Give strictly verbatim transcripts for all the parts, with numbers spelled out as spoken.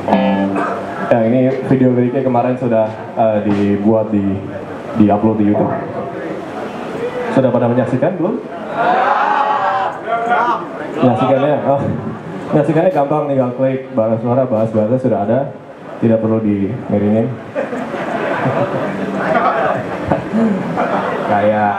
Ya, ini video liriknya kemarin sudah uh, dibuat di di upload di YouTube. Sudah pada menyaksikan belum? Menyaksikannya, oh, menyaksikannya gampang, tinggal klik bahasa suara, bahas bahasa sudah ada, tidak perlu dimiringin. Kayak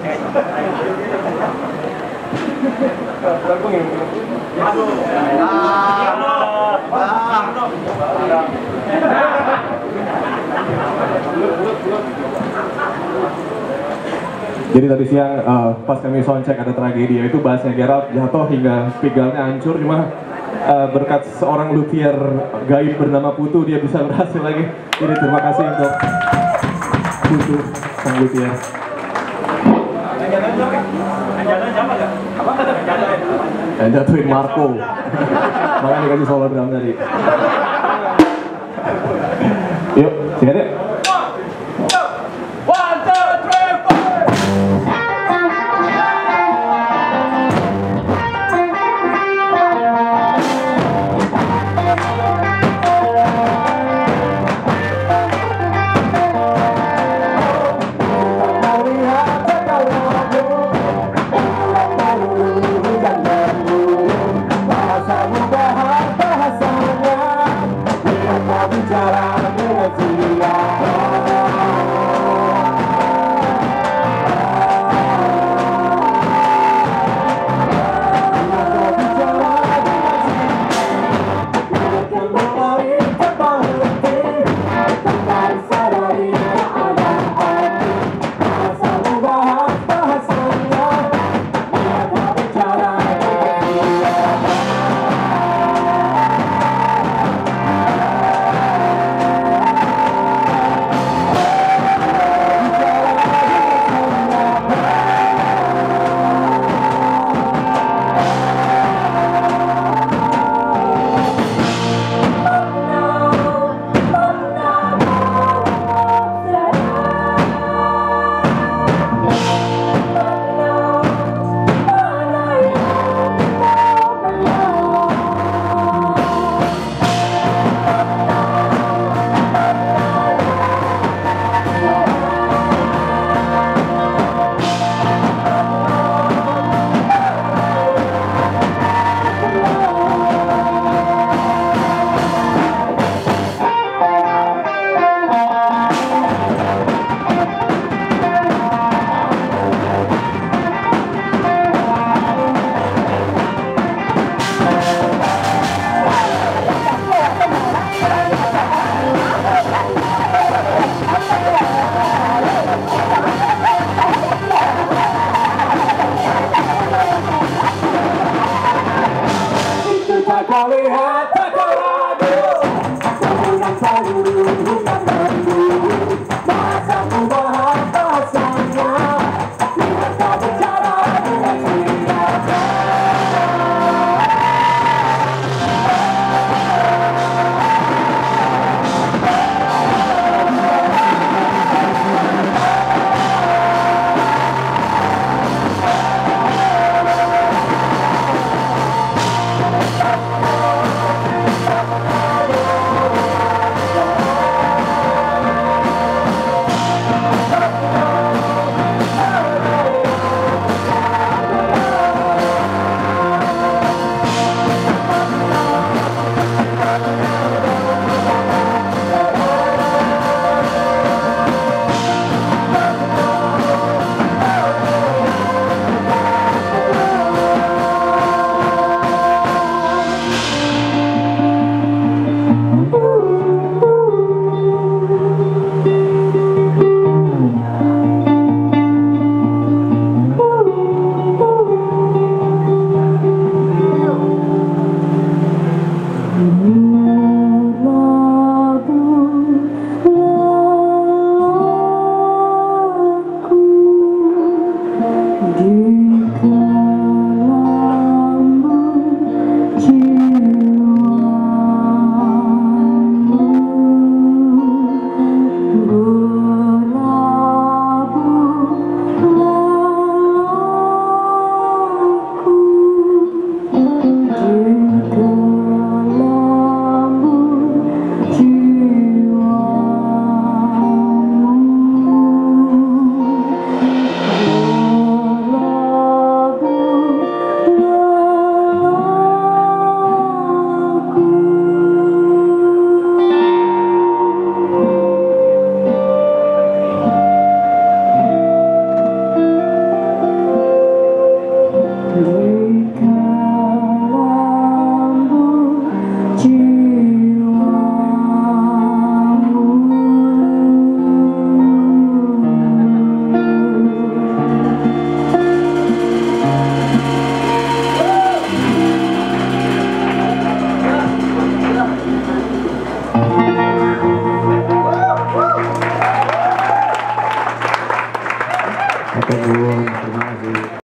jadi tadi siang uh, pas kami soundcheck ada tragedi, yaitu bassnya Gerald jatuh hingga spiegelnya hancur, cuma uh, berkat seorang luthier gaib bernama Putu dia bisa berhasil lagi. Jadi terima kasih untuk Putu sang luthier. Dan jatuhin Marco, makanya dikasih solo drum tadi. Yuk, singkat ya. Tak kau lihat, tak kau ragu, aku pulang selalu.